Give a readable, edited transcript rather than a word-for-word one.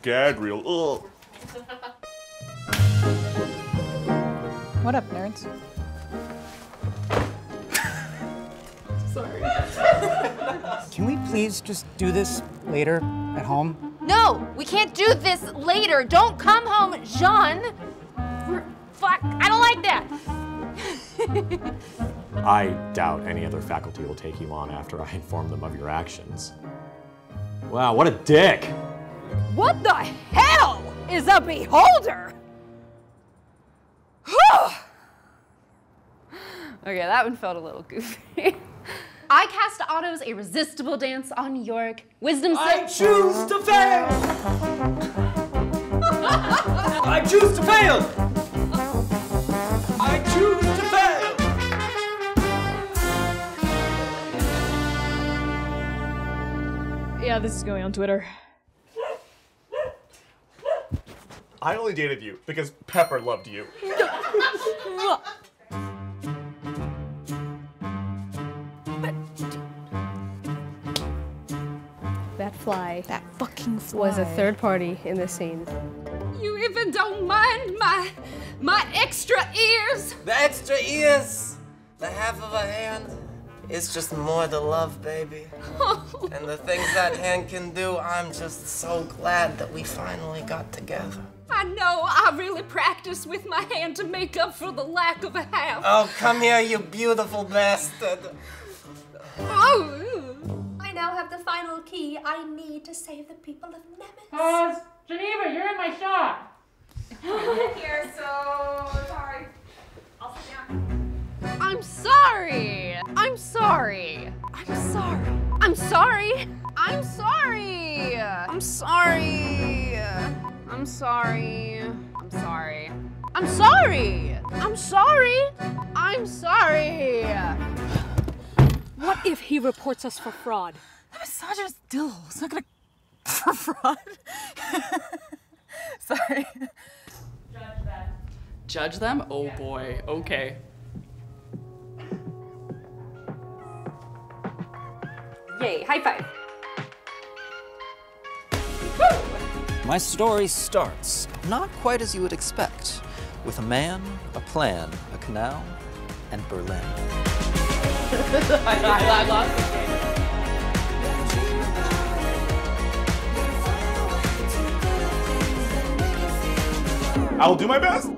Gadriel. Ugh. What up, nerds? Sorry. Can we please just do this later at home? No, we can't do this later. Don't come home, Jean. Fuck, I don't like that. I doubt any other faculty will take you on after I inform them of your actions. Wow, what a dick! What the hell is a beholder? Okay, that one felt a little goofy. I cast Otto's Irresistible Dance on York. Wisdom I choose to fail! I choose to fail! I choose to fail! Yeah, this is going on Twitter. I only dated you because Pepper loved you. That fly That fucking fly. was a third party in this scene. You even don't mind my extra ears? The extra ears, the half of a hand, it's just more to love, baby. And the things that hand can do, I'm just so glad that we finally got together. I know I really practiced with my hand to make up for the lack of a half. Oh, come here, you beautiful bastard. Oh. I now have the final key I need to save the people of Nemesis. Pause. Geneva, you're in my shot. Here, so sorry. I'll sit down. I'm sorry. I'm sorry. I'm sorry. I'm sorry. I'm sorry. I'm sorry. I'm sorry. I'm sorry. I'm sorry. I'm sorry. I'm sorry. What if he reports us for fraud? That misogynist dill. It's not gonna for fraud. Sorry. Judge them. Judge them? Oh boy. Okay. Yay, high five. My story starts not quite as you would expect, with a man, a plan, a canal, and Berlin. I lost the game. I'll do my best.